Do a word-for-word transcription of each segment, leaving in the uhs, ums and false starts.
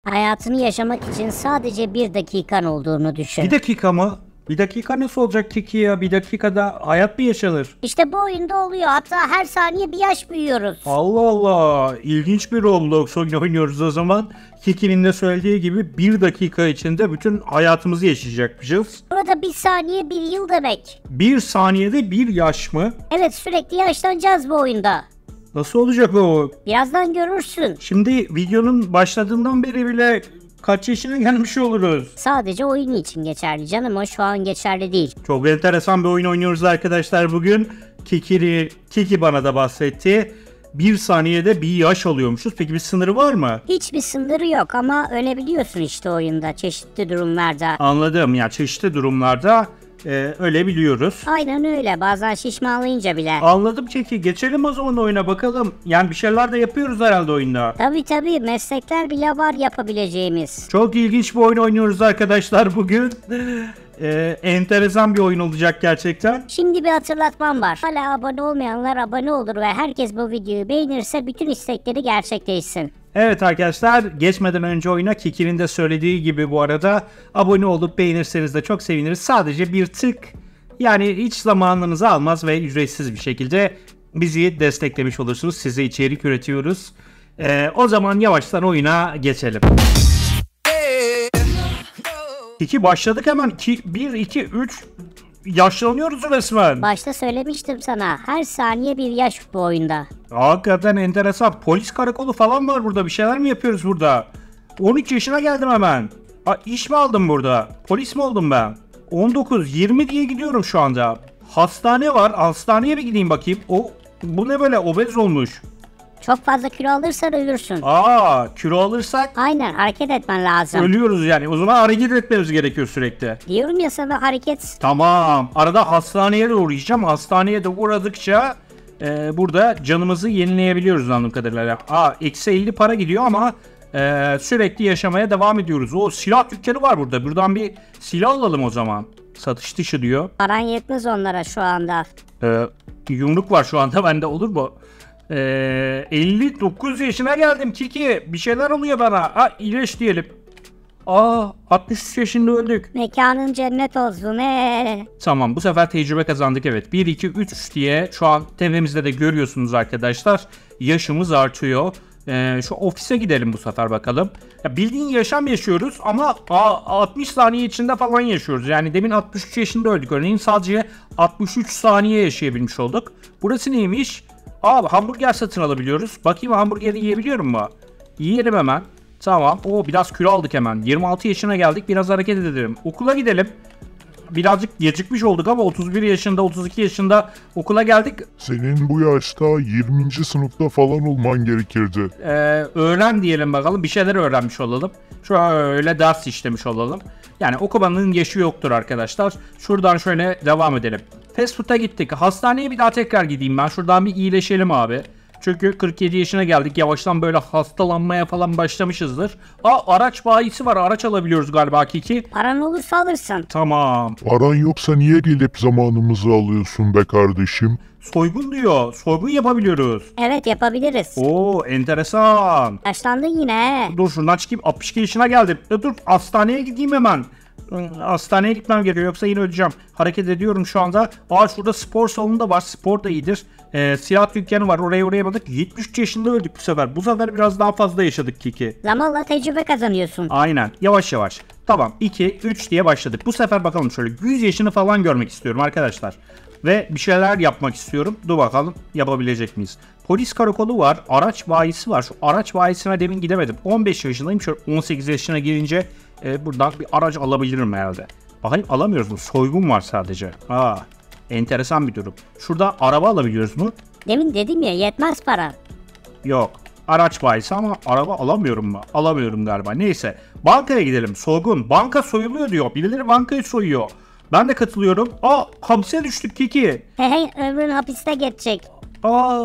Hayatını yaşamak için sadece bir dakikan olduğunu düşün. Bir dakika mı? Bir dakika nasıl olacak Kiki ya? Bir dakikada hayat mı yaşanır? İşte bu oyunda oluyor. Hatta her saniye bir yaş büyüyoruz. Allah Allah. İlginç bir Roblox oyunu oynuyoruz o zaman. Kiki'nin de söylediği gibi bir dakika içinde bütün hayatımızı yaşayacakmışız. Burada bir saniye bir yıl demek. Bir saniyede bir yaş mı? Evet, sürekli yaşlanacağız bu oyunda. Nasıl olacak o? Birazdan görürsün. Şimdi videonun başladığından beri bile kaç yaşına gelmiş oluruz? Sadece oyun için geçerli canım, o şu an geçerli değil. Çok enteresan bir oyun oynuyoruz arkadaşlar bugün. Kiki, Kiki bana da bahsetti. Bir saniyede bir yaş alıyormuşuz. Peki bir sınırı var mı? Hiçbir sınırı yok ama ölebiliyorsun işte oyunda çeşitli durumlarda. Anladım ya, çeşitli durumlarda e, ölebiliyoruz. Aynen öyle, bazen şişmanlayınca bile. Anladım Kiki, geçelim o zaman oyuna bakalım. Yani bir şeyler de yapıyoruz herhalde oyunda. Tabii tabii, meslekler bile var yapabileceğimiz. Çok ilginç bir oyun oynuyoruz arkadaşlar bugün. Ee, enteresan bir oyun olacak gerçekten. Şimdi bir hatırlatmam var. Hala abone olmayanlar abone olur ve herkes bu videoyu beğenirse bütün istekleri gerçekleşsin. Evet arkadaşlar, geçmeden önce oyuna Kiki'nin de söylediği gibi bu arada abone olup beğenirseniz de çok seviniriz. Sadece bir tık, yani hiç zamanınızı almaz ve ücretsiz bir şekilde bizi desteklemiş olursunuz. Size içerik üretiyoruz. Ee, o zaman yavaştan oyuna geçelim. Kiki başladık hemen. bir, iki, üç yaşlanıyoruz resmen. Başta söylemiştim sana, her saniye bir yaş bu oyunda. Hakikaten enteresan. Polis karakolu falan var burada. Bir şeyler mi yapıyoruz burada? on üç yaşına geldim hemen. Ha, iş mi aldım burada? Polis mi oldum ben? on dokuz, yirmi diye gidiyorum şu anda. Hastane var. Hastaneye bir gideyim bakayım. O, bu ne böyle, obez olmuş. Çok fazla kilo alırsan ölürsün. Aa, kilo alırsak Aynen, hareket etmen lazım. ölüyoruz yani. O zaman hareket etmemiz gerekiyor sürekli. Diyorum ya sana, hareket. Tamam. Arada hastaneye de uğrayacağım. Hastaneye de uğradıkça e, burada canımızı yenileyebiliyoruz anladığım kadarıyla. Aa, eksi elli para gidiyor ama e, sürekli yaşamaya devam ediyoruz. O silah dükkanı var burada. Buradan bir silah alalım o zaman. Satış dışı diyor. Paran yetmez onlara şu anda. E, yumruk var şu anda bende, olur mu? E, elli dokuz yaşına geldim Kiki. Bir şeyler oluyor bana. Ha, iyileş diyelim. Aa, altmış üç yaşında öldük. Mekanın cennet olsun ee. Tamam, bu sefer tecrübe kazandık evet. bir, iki, üç diye şu an tepemizde de görüyorsunuz arkadaşlar. Yaşımız artıyor. Ee, şu ofise gidelim bu sefer bakalım. Ya bildiğin yaşam yaşıyoruz ama altmış saniye içinde falan yaşıyoruz. Yani demin altmış üç yaşında öldük. Örneğin sadece altmış üç saniye yaşayabilmiş olduk. Burası neymiş? Aa, hamburger satın alabiliyoruz. Bakayım, hamburgeri yiyebiliyorum mu? Yiyelim hemen. Tamam. O biraz kilo aldık hemen. yirmi altı yaşına geldik. Biraz hareket edelim. Okula gidelim. Birazcık gecikmiş olduk ama otuz bir yaşında, otuz iki yaşında okula geldik. Senin bu yaşta yirminci sınıfta falan olman gerekirdi. Ee, öğren diyelim bakalım. Bir şeyler öğrenmiş olalım. Şöyle ders işlemiş olalım. Yani okumanın yaşı yoktur arkadaşlar. Şuradan şöyle devam edelim. Fast food'a gittik. Hastaneye bir daha tekrar gideyim ben. Şuradan bir iyileşelim abi. Çünkü kırk yedi yaşına geldik. Yavaştan böyle hastalanmaya falan başlamışızdır. Aa, araç bayisi var. Araç alabiliyoruz galiba Kiki. Paran olursa alırsın. Tamam. Paran yoksa niye gelip zamanımızı alıyorsun be kardeşim? Soygun diyor. Soygun yapabiliyoruz. Evet, yapabiliriz. Oo, enteresan. Yaşlandın yine. Dur şuradan çıkayım. altmış iki yaşına geldim. E, dur hastaneye gideyim hemen. Hastaneye gitmem gerekiyor yoksa yine öleceğim. Hareket ediyorum şu anda. Aa, şurada spor salonu da var. Spor da iyidir. Ee, silah dükkanı var. Oraya oraya baktık. yetmiş üç yaşında öldük bu sefer. Bu sefer biraz daha fazla yaşadık Kiki. Zamanla tecrübe kazanıyorsun. Aynen. Yavaş yavaş. Tamam. iki, üç diye başladık. Bu sefer bakalım şöyle yüz yaşını falan görmek istiyorum arkadaşlar. Ve bir şeyler yapmak istiyorum. Dur bakalım yapabilecek miyiz? Polis karakolu var. Araç bayisi var. Şu araç bayisine demin gidemedim. on beş yaşındayım. Şöyle on sekiz yaşına gelince e, buradan bir araç alabilirim herhalde. Bakayım, alamıyoruz mu? Soygun var sadece. Aa, enteresan bir durum. Şurada araba alabiliyoruz mu? Demin dedim ya, yetmez para. Yok. Araç bayisi ama araba alamıyorum mu? Alamıyorum galiba. Neyse. Bankaya gidelim. Soygun. Banka soyuluyor diyor. Birileri bankayı soyuyor. Ben de katılıyorum. Aa, hapse düştük Kiki. He he, ömrün hapiste geçecek. Aa,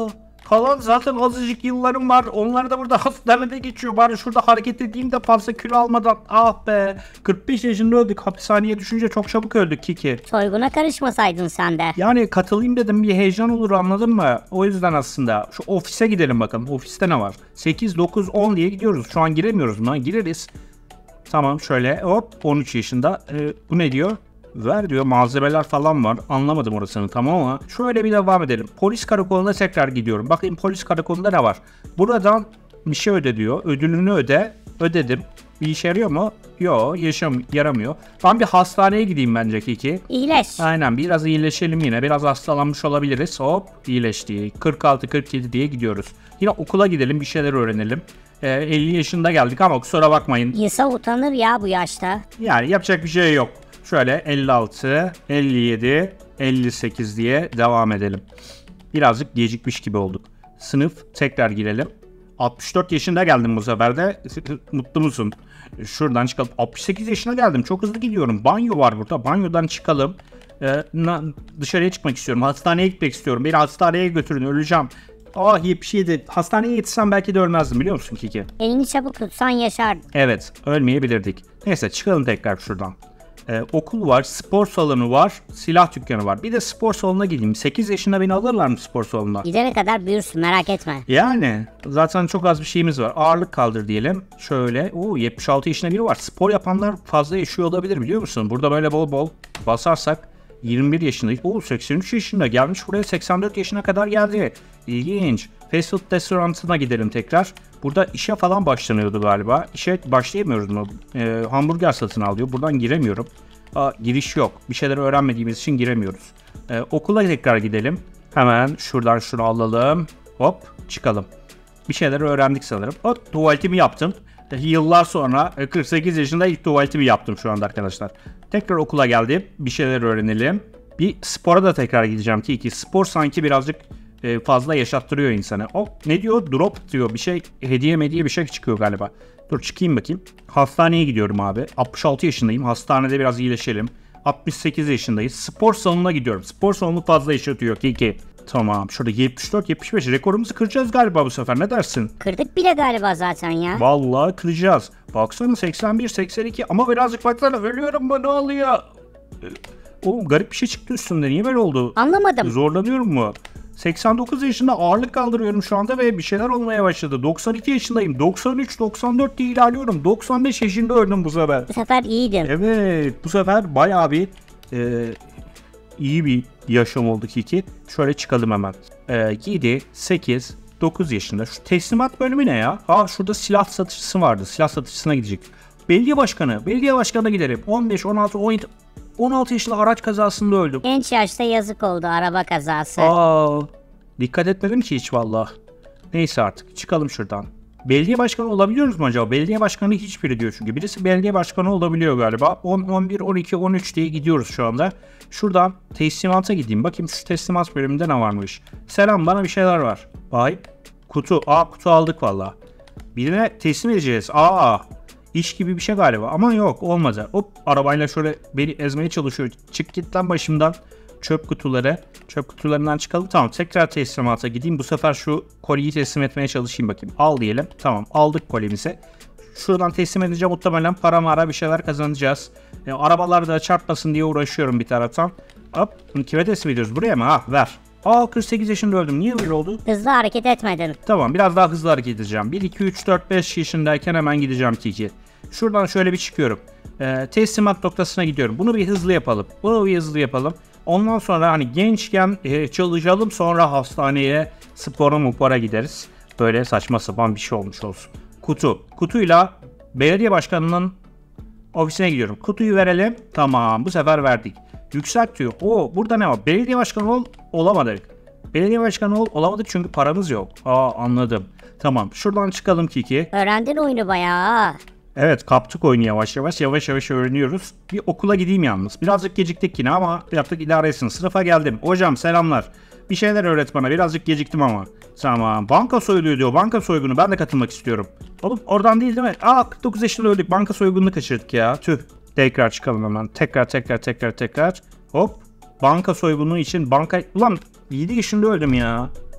Kalan zaten azıcık yıllarım var. Onlar da burada hastanede geçiyor. Bari şurada hareket edeyim de fazla kilo almadan. Ah be. kırk beş yaşında öldük. Hapishaneye düşünce çok çabuk öldük Kiki. Soyguna karışmasaydın sen de. Yani katılayım dedim, bir heyecan olur, anladın mı? O yüzden aslında şu ofise gidelim bakalım. Ofiste ne var? sekiz, dokuz, on diye gidiyoruz. Şu an giremiyoruz buna. Gireriz. Tamam, şöyle hop, on üç yaşında. Ee, bu ne diyor? Ver diyor, malzemeler falan var. Anlamadım orasını tamam ama şöyle bir devam edelim. Polis karakoluna tekrar gidiyorum. Bakayım polis karakolunda ne var? Buradan bir şey öde diyor. Ödülünü öde. Ödedim. Bir işe yarıyor mu? Yok, yaşam yaramıyor. Ben bir hastaneye gideyim bence Kiki. İyileş. Aynen, biraz iyileşelim yine. Biraz hastalanmış olabiliriz. Hop, iyileşti. kırk altı kırk yedi diye gidiyoruz. Yine okula gidelim, bir şeyler öğrenelim. Ee, elli yaşında geldik ama kusura bakmayın. İnsan utanır ya bu yaşta. Yani yapacak bir şey yok. Şöyle elli altı, elli yedi, elli sekiz diye devam edelim. Birazcık gecikmiş gibi olduk. Sınıf tekrar girelim. altmış dört yaşında geldim bu sefer de. Mutlu musun? Şuradan çıkalım. altmış sekiz yaşına geldim. Çok hızlı gidiyorum. Banyo var burada. Banyodan çıkalım. Ee, na, dışarıya çıkmak istiyorum. Hastaneye gitmek istiyorum. Beni hastaneye götürün. Öleceğim. Ah, yetmiş yedi. Hastaneye yetişsem belki de ölmezdim, biliyor musun Kiki? Elini çabuk tutsan yaşardın. Evet, ölmeyebilirdik. Neyse, çıkalım tekrar şuradan. Ee, okul var, spor salonu var, silah dükkanı var. Bir de spor salonuna gideyim. sekiz yaşında beni alırlar mı spor salonuna? Gidene kadar büyürsün, merak etme. Yani zaten çok az bir şeyimiz var. Ağırlık kaldır diyelim. Şöyle, oo, yetmiş altı yaşında biri var. Spor yapanlar fazla yaşıyor olabilir, biliyor musun? Burada böyle bol bol basarsak yirmi bir yaşındayız. Oo, seksen üç yaşında gelmiş buraya, seksen dört yaşına kadar geldi. İlginç. Fast food restoranına gidelim tekrar. Burada işe falan başlanıyordu galiba. İşe başlayamıyoruz mu? Ee, hamburger satın alıyor. Buradan giremiyorum. Aa, giriş yok. Bir şeyler öğrenmediğimiz için giremiyoruz. Ee, okula tekrar gidelim. Hemen şuradan şunu alalım. Hop, çıkalım. Bir şeyler öğrendik sanırım. Hop, tuvaletimi yaptım. Yıllar sonra kırk sekiz yaşında ilk tuvaletimi yaptım şu anda arkadaşlar. Tekrar okula geldim. Bir şeyler öğrenelim. Bir spora da tekrar gideceğim ki iki spor sanki birazcık fazla yaşattırıyor insanı. O ne diyor? Drop diyor. Bir şey hediye mediye bir şey çıkıyor galiba. Dur çıkayım bakayım. Hastaneye gidiyorum abi. altmış altı yaşındayım. Hastanede biraz iyileşelim. altmış sekiz yaşındayız. Spor salonuna gidiyorum. Spor salonu fazla yaşatıyor ki iki. Tamam. Şurada yetmiş dört yetmiş beş rekorumuzu kıracağız galiba bu sefer. Ne dersin? Kırdık bile galiba zaten ya. Vallahi kıracağız. Baksana seksen bir seksen iki ama birazcık baksana, ölüyorum bu, ne oluyor? Oğlum garip bir şey çıktı üstümde. Niye böyle oldu? Anlamadım. Zorlanıyorum mu? seksen dokuz yaşında ağırlık kaldırıyorum şu anda ve bir şeyler olmaya başladı. doksan iki yaşındayım. doksan üç doksan dört diye ilerliyorum. doksan beş yaşında öldüm bu sefer. Bu sefer iyiydin. Evet, bu sefer bayağı bir e, iyi bir yaşam oldu ki. Şöyle çıkalım hemen. E, yedi, sekiz, dokuz yaşında. Şu teslimat bölümü ne ya? Aa, şurada silah satıcısı vardı. Silah satıcısına gidecek. Belediye başkanı. Belediye başkanına giderim. on beş, on altı, on yedi, on altı yaşında araç kazasında öldüm. Genç yaşta yazık oldu, araba kazası. Aa, dikkat etmedim ki hiç valla. Neyse artık çıkalım şuradan. Belediye başkanı olabiliyoruz mu acaba? Belediye başkanı hiçbiri diyor çünkü. Birisi belediye başkanı olabiliyor galiba. on, on bir, on iki, on üç diye gidiyoruz şu anda. Şuradan teslimata gideyim. Bakayım şu teslimat bölümünde ne varmış. Selam, bana bir şeyler var. Vay. Kutu. Aa, kutu aldık valla. Birine teslim edeceğiz. Aa. İş gibi bir şey galiba ama yok, olmadı. Hop, arabayla şöyle beni ezmeye çalışıyor. Çık git lan başımdan. Çöp kutuları. Çöp kutularından çıkalım. Tamam, tekrar teslimata gideyim. Bu sefer şu kolyeyi teslim etmeye çalışayım bakayım. Al diyelim. Tamam, aldık kolyemizi. Şuradan teslim edince muhtemelen para mara bir şeyler kazanacağız. E, arabalar da çarpmasın diye uğraşıyorum bir taraftan. Hop, kime teslim ediyoruz? Buraya mı? Ha, ver. Aa, kırk sekiz yaşında öldüm. Niye böyle oldu? Hızlı hareket etmedin. Tamam, biraz daha hızlı hareket edeceğim. bir, iki, üç, dört, beş yaşındayken hemen gideceğim Kiki. Şuradan şöyle bir çıkıyorum. Ee, teslimat noktasına gidiyorum. Bunu bir hızlı yapalım. Bunu bir hızlı yapalım. Ondan sonra hani gençken e, çalışalım, sonra hastaneye spora mupara gideriz. Böyle saçma sapan bir şey olmuş olsun. Kutu. Kutuyla belediye başkanının ofisine gidiyorum. Kutuyu verelim. Tamam, bu sefer verdik. Yükselt diyor. Oo, burada ne var? Belediye başkanı ol, olamadık. Belediye başkanı ol, olamadık çünkü paramız yok. Aa, anladım. Tamam, şuradan çıkalım Kiki. Öğrendin oyunu bayağı. Evet, kaptık oyunu yavaş yavaş. Yavaş yavaş öğreniyoruz. Bir okula gideyim yalnız. Birazcık geciktik yine ama yaptık, idare etsin. Sınıfa geldim. Hocam selamlar. Bir şeyler öğret bana. Birazcık geciktim ama. Tamam. Banka soyuluyor diyor. Banka soygunu. Ben de katılmak istiyorum. Oğlum oradan değil değil mi? Aa, kırk dokuz yaşında öldük. Banka soygununu kaçırdık ya. Tüh. Tekrar çıkalım hemen. Tekrar tekrar tekrar tekrar. Hop. Banka soygunu için banka... Ulan yedi yaşında öldüm ya.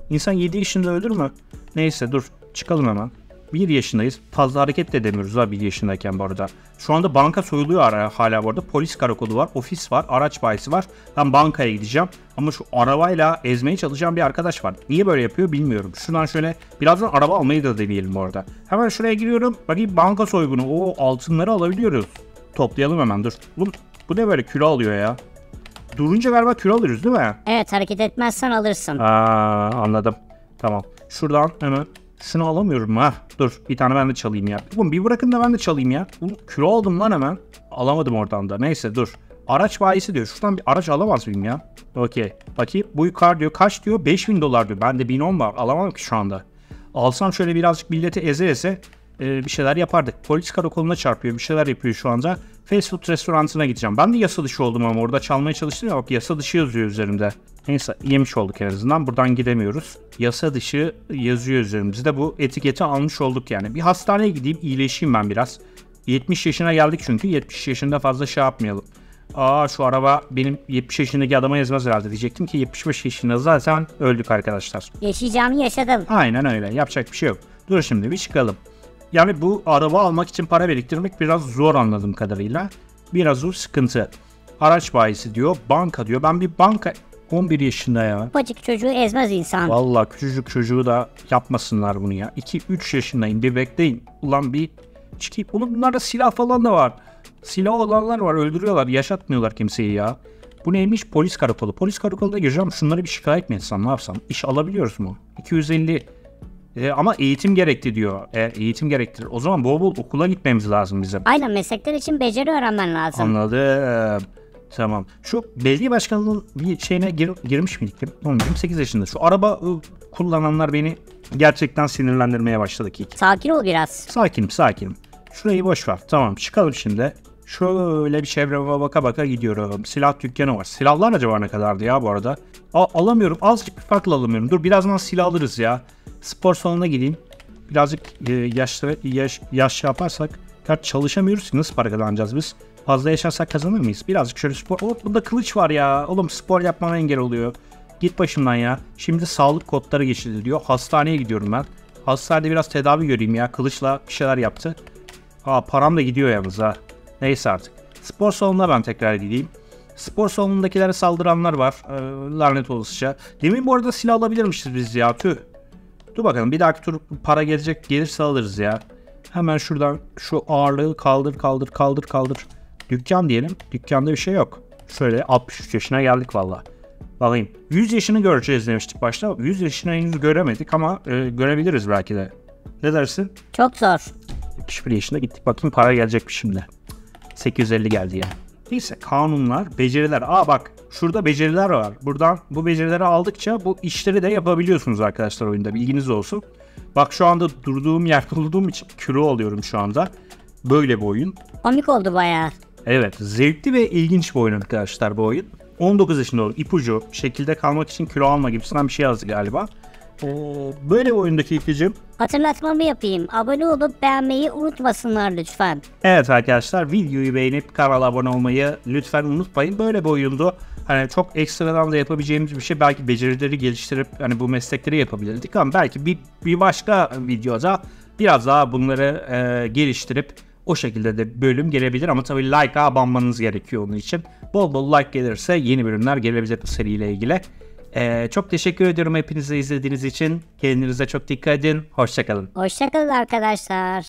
İnsan yedi yaşında ölür mü? Neyse dur çıkalım hemen. bir yaşındayız. Fazla hareket de edemiyoruz ha bir yaşındayken bu arada. Şu anda banka soyuluyor ara, hala bu arada. Polis karakolu var, ofis var, araç bayisi var. Ben bankaya gideceğim. Ama şu arabayla ezmeye çalışan bir arkadaş var. Niye böyle yapıyor bilmiyorum. Şuradan şöyle birazdan araba almayı da deneyelim bu arada. Hemen şuraya giriyorum. Bakayım banka soygunu. O altınları alabiliyoruz. Toplayalım hemen dur. Bu, bu ne böyle kilo alıyor ya? Durunca galiba kilo alıyoruz değil mi? Evet, hareket etmezsen alırsın. Aa, anladım. Tamam. Şuradan hemen şunu alamıyorum ha. Dur bir tane ben de çalayım ya. Oğlum bir bırakın da ben de çalayım ya. Oğlum, kilo aldım lan hemen. Alamadım oradan da. Neyse dur. Araç bayisi diyor. Şuradan bir araç alamaz mıyım ya? Okey. Bakayım bu yukarı diyor. Kaç diyor? beş bin dolar diyor. Bende bin on var. Alamam ki şu anda. Alsam şöyle birazcık milleti eze eze e, bir şeyler yapardık. Polis karakoluna çarpıyor. Bir şeyler yapıyor şu anda. Fast food restoranına gideceğim. Ben de yasa dışı oldum ama orada çalmaya çalıştım ya. Bak yasa dışı yazıyor üzerimde. Neyse yemiş olduk en azından. Buradan gidemiyoruz. Yasa dışı yazıyor üzerimizde. Bu etiketi almış olduk yani. Bir hastaneye gideyim iyileşeyim ben biraz. yetmiş yaşına geldik çünkü. yetmiş yaşında fazla şey yapmayalım. Aa şu araba benim yetmiş yaşındaki adama ezmez herhalde diyecektim ki yetmiş beş yaşında zaten öldük arkadaşlar. Yaşayacağımı yaşadım. Aynen öyle. Yapacak bir şey yok. Dur şimdi bir çıkalım. Yani bu araba almak için para biriktirmek biraz zor anladığım kadarıyla. Biraz zor sıkıntı. Araç bayisi diyor. Banka diyor. Ben bir banka... on bir yaşında ya. Ufacık çocuğu ezmez insan. Vallahi küçücük çocuğu da yapmasınlar bunu ya. iki üç yaşındayım. Bir bekleyin. Ulan bir çıkayım. Oğlum bunlarda silah falan da var. Silah olanlar var. Öldürüyorlar. Yaşatmıyorlar kimseyi ya. Bu neymiş? Polis karakolu. Polis karakoluna gireceğim. Şunları bir şikayet mi etsem? Ne yapsam? İş alabiliyoruz mu? iki yüz elli E, ama eğitim gerekti diyor. E, eğitim gerektirir. O zaman bol bol okula gitmemiz lazım bizim. Aynen, meslekler için beceri öğrenmen lazım. Anladım. Tamam. Şu belediye başkanlığının bir şeyine gir, girmiş miydik? Oğlum yirmi sekiz yaşında. Şu araba ı, kullananlar beni gerçekten sinirlendirmeye başladı ki. Sakin ol biraz. Sakinim sakinim. Şurayı boş ver. Tamam çıkalım şimdi. Şöyle bir çevreme baka baka gidiyorum. Silah dükkanı var. Silahlar acaba ne kadardı ya bu arada? A alamıyorum. Azıcık bir farklı alamıyorum. Dur birazdan silah alırız ya. Spor salonuna gideyim. Birazcık e, yaşlı yaş, yaş yaparsak kart çalışamıyoruz ki nasıl para kazanacağız biz? Fazla yaşarsak kazanır mıyız? Birazcık şöyle spor... Oh, bunda kılıç var ya. Oğlum spor yapmama engel oluyor. Git başımdan ya. Şimdi sağlık kodları geçiriliyor. Hastaneye gidiyorum ben. Hastanede biraz tedavi göreyim ya. Kılıçla bir şeyler yaptı. Aa param da gidiyor yalnız ha. Neyse artık. Spor salonuna ben tekrar gideyim. Spor salonundakilere saldıranlar var. Ee, lanet olasıca. Demin bu arada silah alabilirmişiz biz ya. Tüh. Dur bakalım bir dahaki tur para gelecek gelirse alırız ya. Hemen şuradan şu ağırlığı kaldır kaldır kaldır kaldır. Dükkan diyelim. Dükkanda bir şey yok. Şöyle altmış üç yaşına geldik valla. Bakayım. yüz yaşını göreceğiz demiştik başta. yüz yaşını henüz göremedik ama e, görebiliriz belki de. Ne dersin? Çok zor. yetmiş bir yaşında gittik. Bakayım para gelecekmiş şimdi. sekiz yüz elli geldi ya. Neyse kanunlar, beceriler. Aa bak şurada beceriler var. Buradan bu becerileri aldıkça bu işleri de yapabiliyorsunuz arkadaşlar oyunda. Bilginiz olsun. Bak şu anda durduğum yerde olduğum için kilo alıyorum şu anda. Böyle bir oyun. Komik oldu bayağı. Evet zevkli ve ilginç bir oyun arkadaşlar bu oyun. on dokuz yaşında olur. İpucu şekilde kalmak için kilo alma gibisinden bir şey yazdı galiba. Ee, böyle bir oyundaki ipucum. Hatırlatmamı yapayım. Abone olup beğenmeyi unutmasınlar lütfen. Evet arkadaşlar videoyu beğenip kanala abone olmayı lütfen unutmayın. Böyle bir oyundu. Hani çok ekstradan da yapabileceğimiz bir şey. Belki becerileri geliştirip hani bu meslekleri yapabilirdik ama belki bir, bir başka videoda biraz daha bunları e, geliştirip o şekilde de bölüm gelebilir ama tabii like'a abanmanız gerekiyor onun için. Bol bol like gelirse yeni bölümler gelebilir bu seriyle ilgili. Ee, çok teşekkür ediyorum hepinize izlediğiniz için. Kendinize çok dikkat edin. Hoşçakalın. Hoşçakalın arkadaşlar.